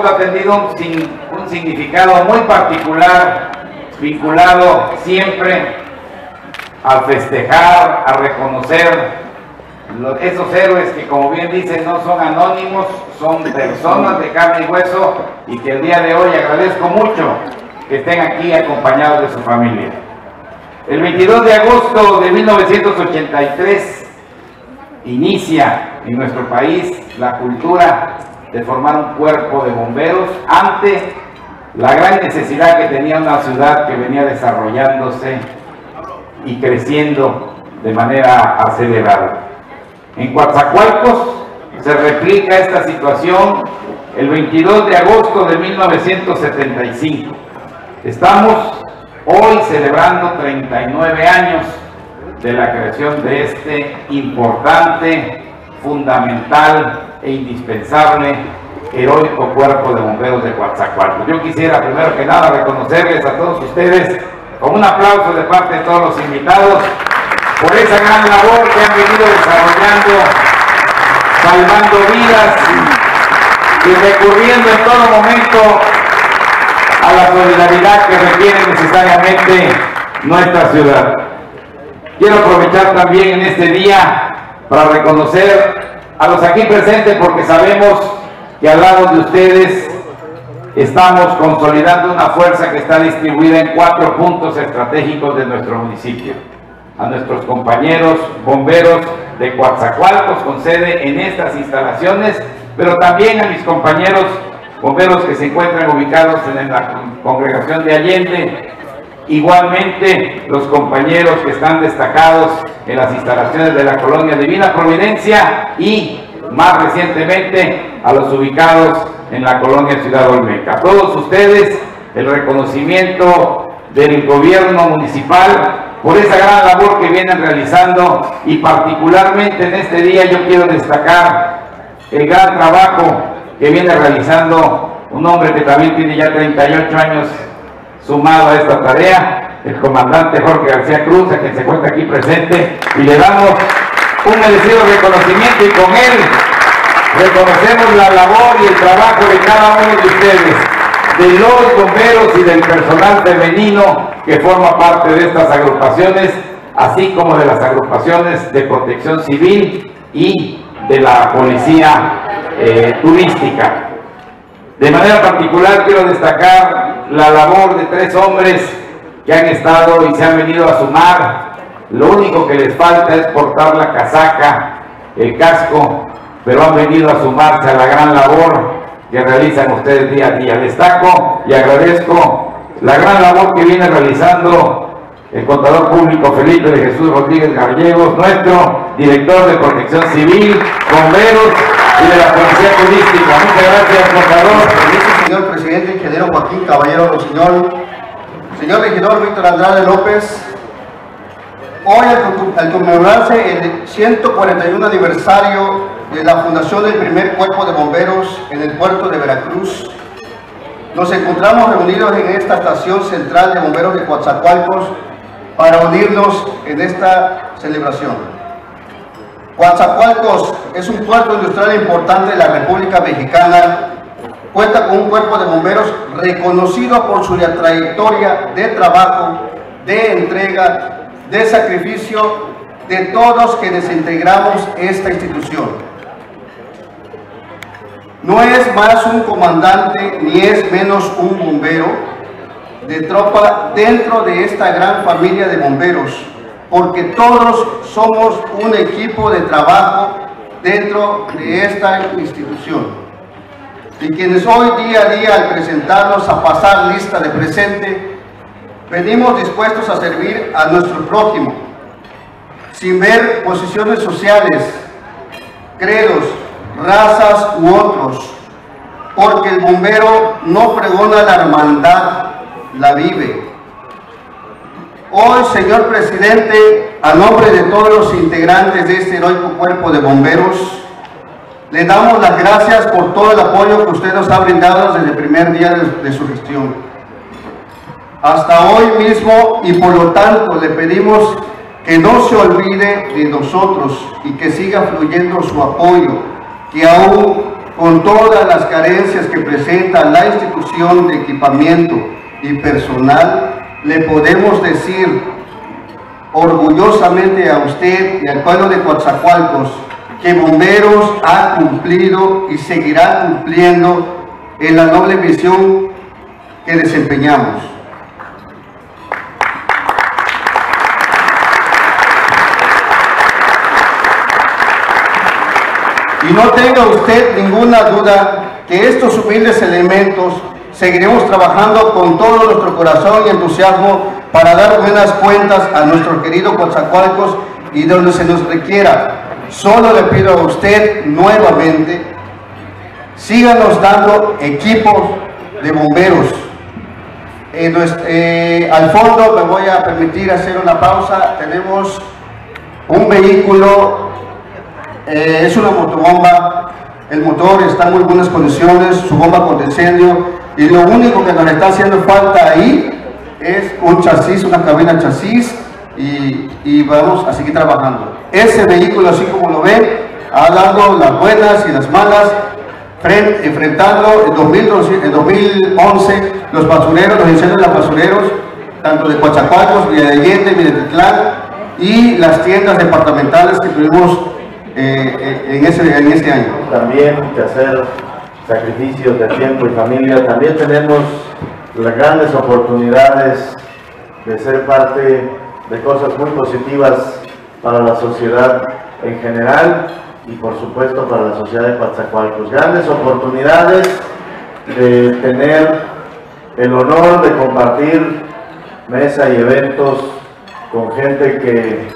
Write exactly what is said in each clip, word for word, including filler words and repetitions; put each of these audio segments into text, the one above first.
Coatzacoalcos ha tenido un, sin, un significado muy particular, vinculado siempre a festejar, a reconocer los, esos héroes que, como bien dicen, no son anónimos, son personas de carne y hueso, y que el día de hoy agradezco mucho que estén aquí acompañados de su familia. El veintidós de agosto de mil novecientos ochenta y tres inicia en nuestro país la cultura de formar un cuerpo de bomberos ante la gran necesidad que tenía una ciudad que venía desarrollándose y creciendo de manera acelerada. En Coatzacoalcos se replica esta situación el veintidós de agosto de mil novecientos setenta y cinco. Estamos hoy celebrando treinta y nueve años de la creación de este importante, fundamental e indispensable, heroico cuerpo de bomberos de Coatzacoalcos. Yo quisiera primero que nada reconocerles a todos ustedes con un aplauso de parte de todos los invitados por esa gran labor que han venido desarrollando, salvando vidas y recurriendo en todo momento a la solidaridad que requiere necesariamente nuestra ciudad. Quiero aprovechar también en este día para reconocer a los aquí presentes, porque sabemos que al lado de ustedes estamos consolidando una fuerza que está distribuida en cuatro puntos estratégicos de nuestro municipio. A nuestros compañeros bomberos de Coatzacoalcos con sede en estas instalaciones, pero también a mis compañeros bomberos que se encuentran ubicados en la congregación de Allende, igualmente los compañeros que están destacados en las instalaciones de la colonia Divina Providencia y más recientemente a los ubicados en la colonia Ciudad Olmeca. A todos ustedes el reconocimiento del gobierno municipal por esa gran labor que vienen realizando, y particularmente en este día yo quiero destacar el gran trabajo que viene realizando un hombre que también tiene ya treinta y ocho años sumado a esta tarea, el comandante Jorge García Cruz, a quien se encuentra aquí presente, y le damos un merecido reconocimiento, y con él reconocemos la labor y el trabajo de cada uno de ustedes, de los bomberos y del personal femenino que forma parte de estas agrupaciones, así como de las agrupaciones de protección civil y de la policía eh, turística. De manera particular quiero destacar la labor de tres hombres que han estado y se han venido a sumar. Lo único que les falta es portar la casaca, el casco, pero han venido a sumarse a la gran labor que realizan ustedes día a día. Destaco y agradezco la gran labor que viene realizando el contador público Felipe de Jesús Rodríguez Gallegos, nuestro director de protección civil, bomberos y de la policía turística. Muchas gracias, contador. Señor presidente, ingeniero Joaquín Caballero Rossignol, señor regidor Víctor Andrade López, hoy al conmemorarse el ciento cuarenta y uno aniversario de la fundación del primer cuerpo de bomberos en el puerto de Veracruz, nos encontramos reunidos en esta estación central de bomberos de Coatzacoalcos para unirnos en esta celebración. Coatzacoalcos es un puerto industrial importante de la República Mexicana. Cuenta con un cuerpo de bomberos reconocido por su trayectoria de trabajo, de entrega, de sacrificio de todos quienes integramos esta institución. No es más un comandante ni es menos un bombero de tropa dentro de esta gran familia de bomberos, porque todos somos un equipo de trabajo dentro de esta institución. Y quienes hoy día a día, al presentarnos a pasar lista de presente, venimos dispuestos a servir a nuestro prójimo, sin ver posiciones sociales, credos, razas u otros, porque el bombero no pregona la hermandad, la vive. Hoy, señor presidente, a nombre de todos los integrantes de este heroico cuerpo de bomberos, le damos las gracias por todo el apoyo que usted nos ha brindado desde el primer día de, de su gestión hasta hoy mismo, y por lo tanto le pedimos que no se olvide de nosotros y que siga fluyendo su apoyo, que aún con todas las carencias que presenta la institución de equipamiento y personal, le podemos decir orgullosamente a usted y al pueblo de Coatzacoalcos que Bomberos ha cumplido y seguirá cumpliendo en la noble misión que desempeñamos. Y no tenga usted ninguna duda que estos humildes elementos seguiremos trabajando con todo nuestro corazón y entusiasmo para dar buenas cuentas a nuestro querido Coatzacoalcos y donde se nos requiera. Solo le pido a usted nuevamente, síganos dando equipos de bomberos. Eh, nuestro, eh, al fondo me voy a permitir hacer una pausa. Tenemos un vehículo, eh, es una motobomba. El motor está en muy buenas condiciones, su bomba contra incendio, y lo único que nos está haciendo falta ahí es un chasis, una cabina chasis, y, y vamos a seguir trabajando. Ese vehículo, así como lo ven, ha dado las buenas y las malas, frente, enfrentando en, dos mil doce, en dos mil once los basureros, los incendios de los basureros, tanto de Coatzacoalcos, Villa de Allende, Minatitlán, y las tiendas departamentales que tuvimos eh, en, ese, en ese año. También que hacer sacrificios de tiempo y familia. También tenemos las grandes oportunidades de ser parte de cosas muy positivas para la sociedad en general y por supuesto para la sociedad de Coatzacoalcos. Grandes oportunidades de tener el honor de compartir mesa y eventos con gente que,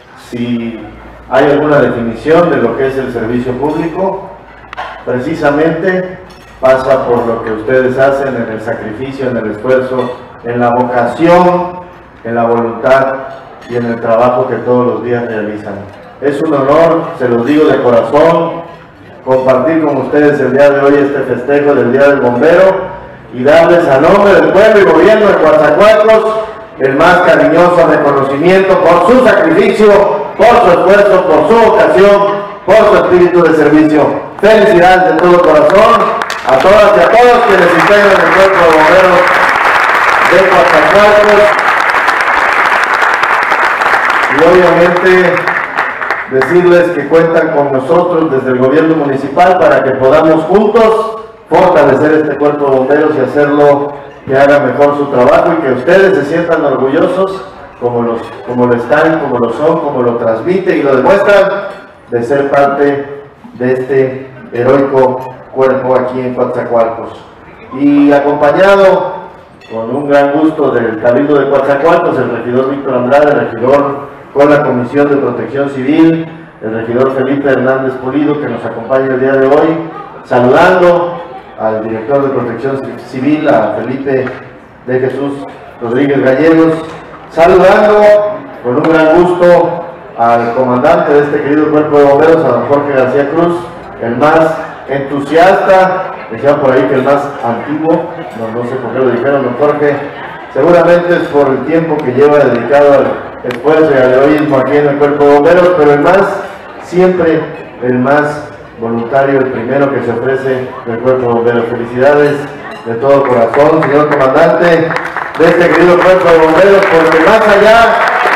si hay alguna definición de lo que es el servicio público, precisamente pasa por lo que ustedes hacen, en el sacrificio, en el esfuerzo, en la vocación, en la voluntad y en el trabajo que todos los días realizan. Es un honor, se los digo de corazón, compartir con ustedes el día de hoy este festejo del Día del Bombero y darles a nombre del pueblo y gobierno de Coatzacoalcos el más cariñoso reconocimiento por su sacrificio, por su esfuerzo, por su vocación, por su espíritu de servicio. Felicidades de todo corazón a todas y a todos quienes integran el cuerpo de bomberos de Coatzacoalcos. Y obviamente decirles que cuentan con nosotros desde el gobierno municipal para que podamos juntos fortalecer este cuerpo de bomberos y hacerlo que haga mejor su trabajo y que ustedes se sientan orgullosos como, los, como lo están, como lo son, como lo transmiten y lo demuestran de ser parte de este heroico cuerpo aquí en Coatzacoalcos. Y acompañado con un gran gusto del Cabildo de Coatzacoalcos, el regidor Víctor Andrade, el regidor con la Comisión de Protección Civil, el regidor Felipe Hernández Pulido, que nos acompaña el día de hoy, saludando al director de Protección Civil, a Felipe de Jesús Rodríguez Gallegos, saludando con un gran gusto al comandante de este querido cuerpo de bomberos, a don Jorge García Cruz, el más entusiasta, decían por ahí que el más antiguo, no, no sé por qué lo dijeron, don Jorge, seguramente es por el tiempo que lleva dedicado al esfuerzo y al heroísmo aquí en el cuerpo de bomberos, pero el más, siempre el más voluntario, el primero que se ofrece del cuerpo de bomberos. Felicidades de todo corazón, señor comandante de este querido cuerpo de bomberos, porque más allá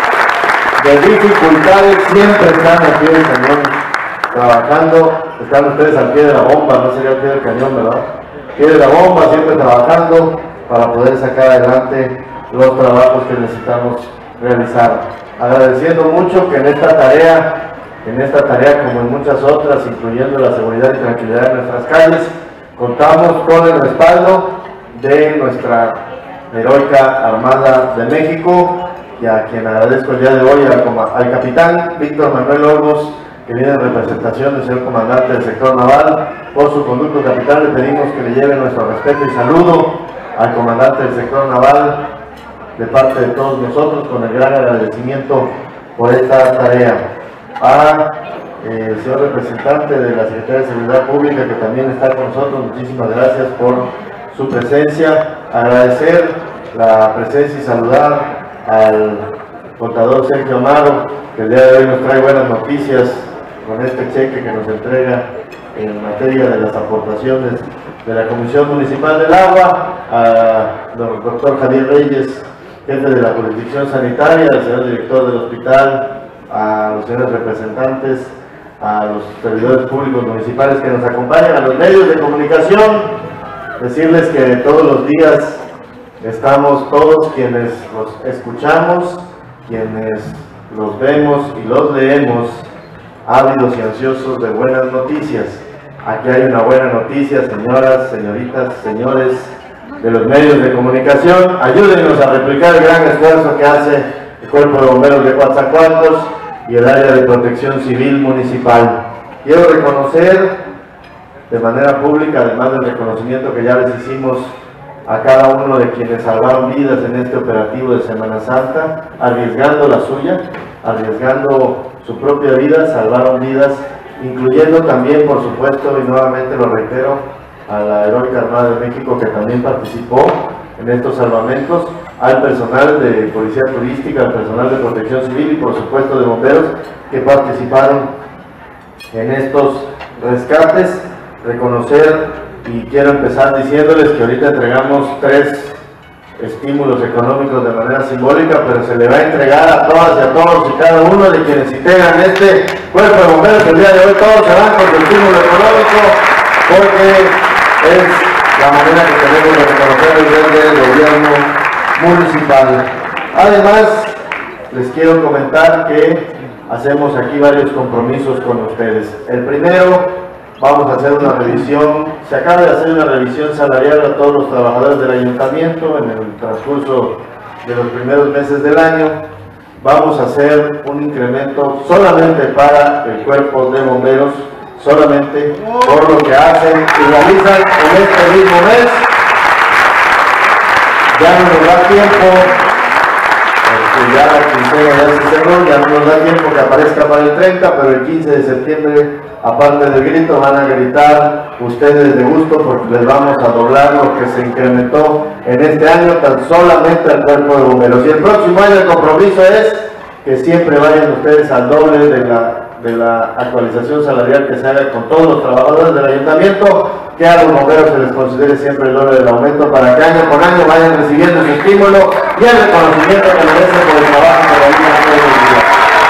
de dificultades siempre están al pie del cañón trabajando. Están ustedes al pie de la bomba, no sería al pie del cañón, ¿verdad? Pie de la bomba, siempre trabajando para poder sacar adelante los trabajos que necesitamos realizar. Agradeciendo mucho que en esta tarea En esta tarea, como en muchas otras, incluyendo la seguridad y tranquilidad de nuestras calles, contamos con el respaldo de nuestra heroica Armada de México, y a quien agradezco el día de hoy, al, al capitán Víctor Manuel Olmos, que viene en representación del señor comandante del sector naval. Por su conducto, capitán, le pedimos que le lleve nuestro respeto y saludo al comandante del sector naval de parte de todos nosotros, con el gran agradecimiento por esta tarea. A eh, el señor representante de la Secretaría de Seguridad Pública, que también está con nosotros, muchísimas gracias por su presencia. Agradecer la presencia y saludar al contador Sergio Amaro, que el día de hoy nos trae buenas noticias con este cheque que nos entrega en materia de las aportaciones de la Comisión Municipal del Agua, al doctor Javier Reyes, jefe de la jurisdicción sanitaria, al señor director del hospital, a los señores representantes, a los servidores públicos municipales que nos acompañan, a los medios de comunicación, decirles que todos los días estamos todos quienes los escuchamos, quienes los vemos y los leemos, ávidos y ansiosos de buenas noticias. Aquí hay una buena noticia, señoras, señoritas, señores de los medios de comunicación. Ayúdenos a replicar el gran esfuerzo que hace el Cuerpo de Bomberos de Coatzacoalcos y el área de protección civil municipal. Quiero reconocer de manera pública, además del reconocimiento que ya les hicimos a cada uno de quienes salvaron vidas en este operativo de Semana Santa, arriesgando la suya, arriesgando su propia vida, salvaron vidas, incluyendo también, por supuesto, y nuevamente lo reitero, a la Heroica Armada de México, que también participó en estos salvamentos, al personal de Policía Turística, al personal de Protección Civil y por supuesto de bomberos que participaron en estos rescates. Reconocer, y quiero empezar diciéndoles que ahorita entregamos tres estímulos económicos de manera simbólica, pero se le va a entregar a todas y a todos y cada uno de quienes integran este Cuerpo de Bomberos. El día de hoy todos se van con su estímulo económico, porque es la manera que tenemos de reconocer el desde el gobierno municipal. Además, les quiero comentar que hacemos aquí varios compromisos con ustedes. El primero, vamos a hacer una revisión, se acaba de hacer una revisión salarial a todos los trabajadores del ayuntamiento en el transcurso de los primeros meses del año. Vamos a hacer un incremento solamente para el cuerpo de bomberos, solamente por lo que hacen y realizan en este mismo mes. Ya no nos da tiempo, porque ya la quincena ya se cerró, ya no nos da tiempo que aparezca para el treinta, pero el quince de septiembre, aparte del grito, van a gritar ustedes de gusto, porque les vamos a doblar lo que se incrementó en este año tan solamente al cuerpo de bomberos. Y el próximo año el compromiso es que siempre vayan ustedes al doble de la de la actualización salarial que se haga con todos los trabajadores del ayuntamiento, que a los bomberos se les considere siempre el doble del aumento, para que año con año vayan recibiendo ese estímulo y el reconocimiento que merecen por el trabajo que realizan todos los días.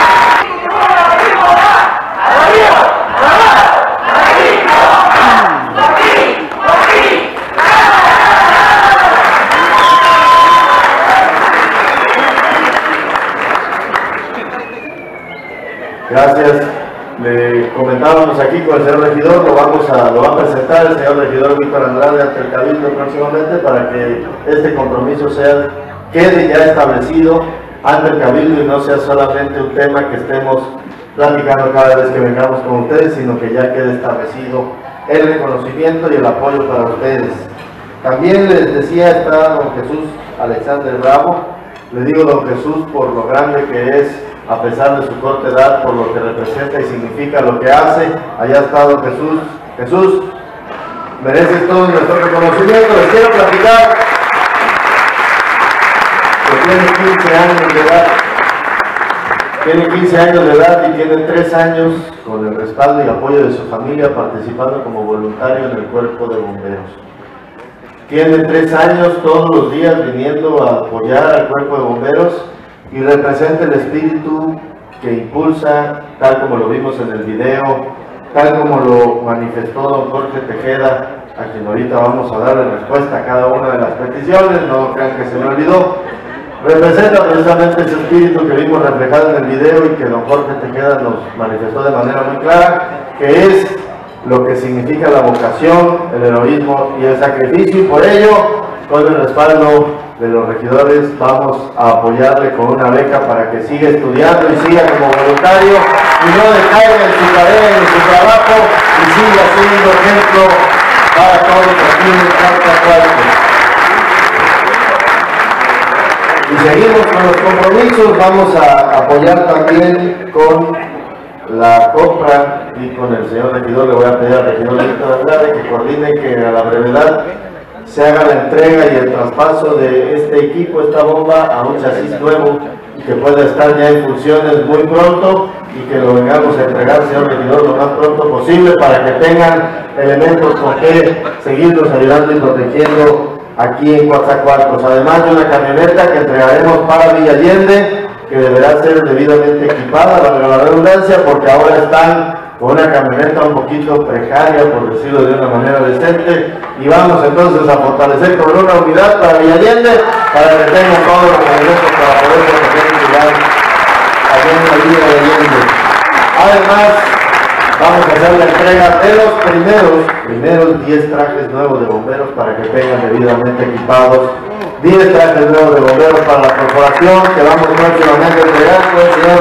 Gracias. Le comentábamos aquí con el señor regidor, lo vamos a, lo va a presentar el señor regidor Víctor Andrade ante el Cabildo próximamente, para que este compromiso sea, quede ya establecido ante el Cabildo y no sea solamente un tema que estemos platicando cada vez que vengamos con ustedes, sino que ya quede establecido el reconocimiento y el apoyo para ustedes. También les decía, está don Jesús Alexander Bravo. Le digo don Jesús por lo grande que es, a pesar de su corta edad, por lo que representa y significa lo que hace. Allá está don Jesús. Jesús, mereces todo nuestro reconocimiento. Les quiero platicar que tiene quince años de edad. Tiene quince años de edad y tiene tres años con el respaldo y apoyo de su familia participando como voluntario en el Cuerpo de Bomberos. Tiene tres años todos los días viniendo a apoyar al Cuerpo de Bomberos y representa el espíritu que impulsa, tal como lo vimos en el video, tal como lo manifestó don Jorge Tejeda, a quien ahorita vamos a darle respuesta a cada una de las peticiones, no crean que se me olvidó. Representa precisamente ese espíritu que vimos reflejado en el video y que don Jorge Tejeda nos manifestó de manera muy clara, que es lo que significa la vocación, el heroísmo y el sacrificio, y por ello, con el respaldo de los regidores, vamos a apoyarle con una beca para que siga estudiando y siga como voluntario y no decaiga en su tarea, en su trabajo, y siga siendo ejemplo para todos aquí en Coatzacoalcos. Y seguimos con los compromisos. Vamos a apoyar también con la compra, y con el señor regidor le voy a pedir al regidor Víctor Andrade que coordine que a la brevedad se haga la entrega y el traspaso de este equipo, esta bomba, a un chasis nuevo y que pueda estar ya en funciones muy pronto y que lo vengamos a entregar, señor regidor, lo más pronto posible para que tengan elementos con que seguirnos ayudando y protegiendo aquí en Coatzacoalcos. Además de una camioneta que entregaremos para Villa Allende, que deberá ser debidamente equipada, valga la redundancia, porque ahora están con una camioneta un poquito precaria, por decirlo de una manera decente, y vamos entonces a fortalecer con una unidad para Villa Allende, para que tengan todos los elementos para poder proteger el lugar allá en la Villa de Allende. Además, vamos a hacer la entrega de los primeros, primeros diez trajes nuevos de bomberos para que vengan debidamente equipados, diez trajes nuevos de bomberos para la corporación, que vamos próximamente a entregar con el señor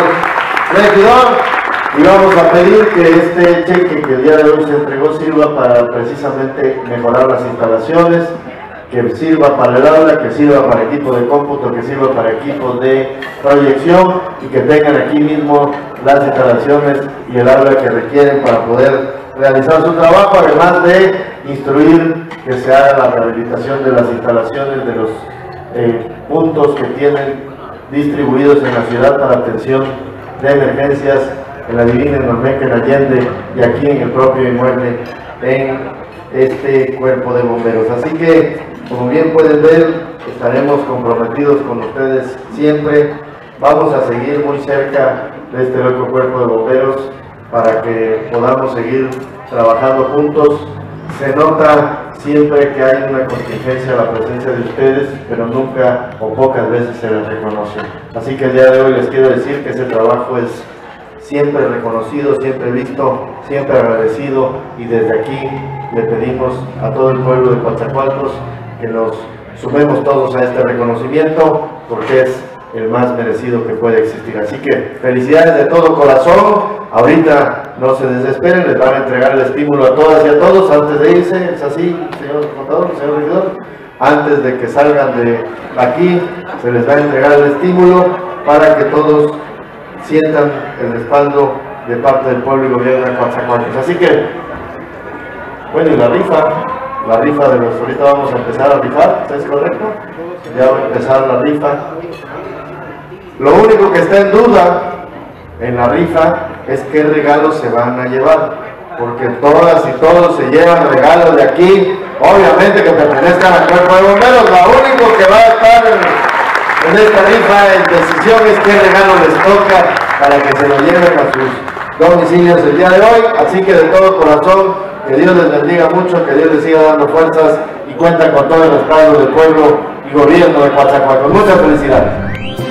regidor. Y vamos a pedir que este cheque que el día de hoy se entregó sirva para precisamente mejorar las instalaciones, que sirva para el aula, que sirva para equipo de cómputo, que sirva para equipo de proyección y que tengan aquí mismo las instalaciones y el aula que requieren para poder realizar su trabajo, además de instruir que se haga la rehabilitación de las instalaciones de los eh, puntos que tienen distribuidos en la ciudad para atención de emergencias en la Divina, en Olmeca, en Allende y aquí en el propio inmueble en este cuerpo de bomberos. Así que, como bien pueden ver, estaremos comprometidos con ustedes siempre. Vamos a seguir muy cerca de este loco cuerpo de bomberos para que podamos seguir trabajando juntos. Se nota siempre que hay una contingencia a la presencia de ustedes, pero nunca o pocas veces se les reconoce. Así que el día de hoy les quiero decir que ese trabajo es siempre reconocido, siempre visto, siempre agradecido, y desde aquí le pedimos a todo el pueblo de Coatzacoalcos que nos sumemos todos a este reconocimiento porque es el más merecido que puede existir. Así que felicidades de todo corazón. Ahorita no se desesperen, les van a entregar el estímulo a todas y a todos antes de irse. ¿Es así, señor contador, señor regidor? Antes de que salgan de aquí se les va a entregar el estímulo para que todos sientan el respaldo de parte del pueblo y gobierno de Coatzacoalcos. Así que, bueno, y la rifa, la rifa de los, ahorita vamos a empezar a rifar, ¿es correcto? Ya va a empezar la rifa. Lo único que está en duda en la rifa es qué regalos se van a llevar, porque todas y todos se llevan regalos de aquí, obviamente que pertenezcan al cuerpo de bomberos. Lo único que va a estar en En esta rifa en decisión es qué regalo les toca para que se lo lleven a sus domicilios el día de hoy. Así que de todo corazón, que Dios les bendiga mucho, que Dios les siga dando fuerzas y cuentan con todo el respaldo del pueblo y gobierno de Coatzacoalcos. Muchas felicidades.